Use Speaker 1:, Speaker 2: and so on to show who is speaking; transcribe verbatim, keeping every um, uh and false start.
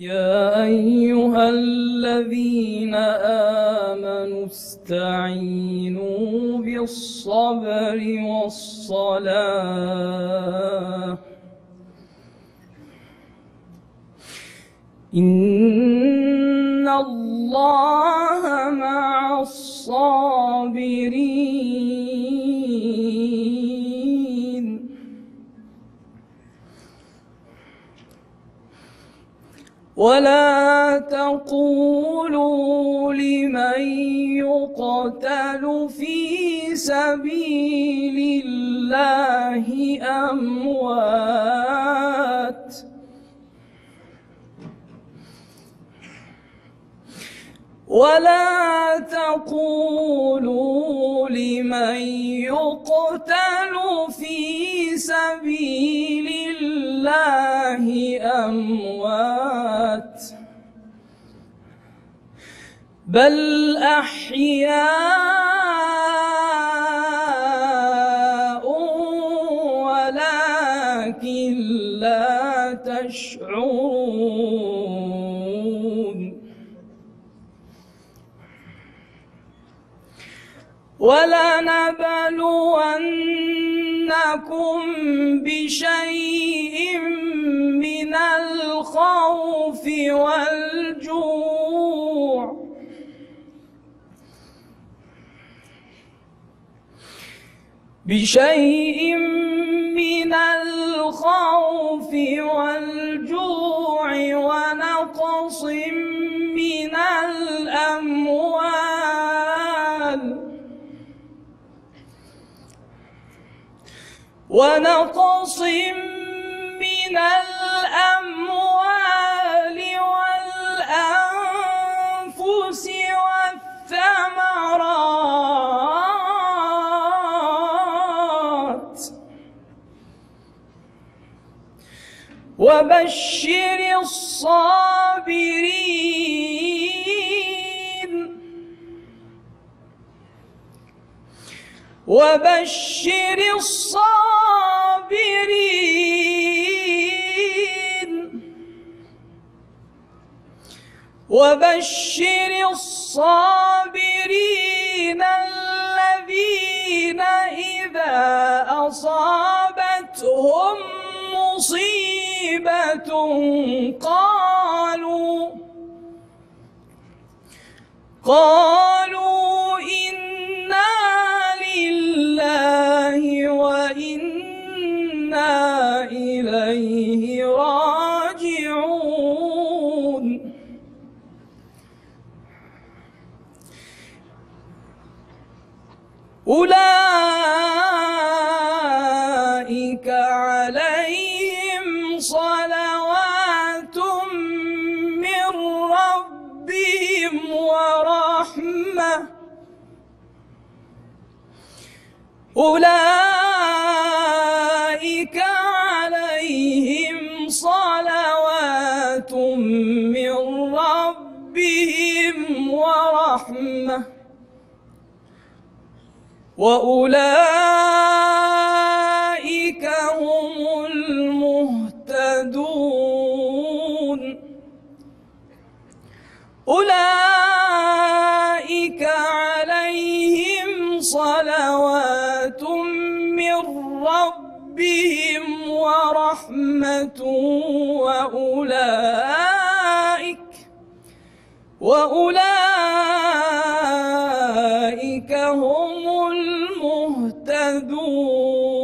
Speaker 1: يا أيها الذين آمنوا استعينوا بالصبر والصلاة إن الله مع الصابرين. ولا تقولوا لمن يقتل في سبيل الله أموات ولا تقولوا لمن يقتل في سبيل الله أموات بل أحياء ولكن لا تشعرون. ولنبلونكم بشيء من الخوف والجوع بشيء من الخوف والجوع ونقص من الأموال ونقص من الأموال والأنفس والثمرات وبشر الصابرين وبشر الصابرين وبشر الصابرين الذين إذا أصابتهم مصيبة قالوا قالوا إنا لله وإنا إليه راجعون. أولئك عليهم صلوات من ربهم ورحمة أولئك عليهم صلوات من ربهم ورحمة وأولئك هم المهتدون. أولئك عليهم صلوات من ربهم ورحمة وأولئك وأولئك هم المهتدون.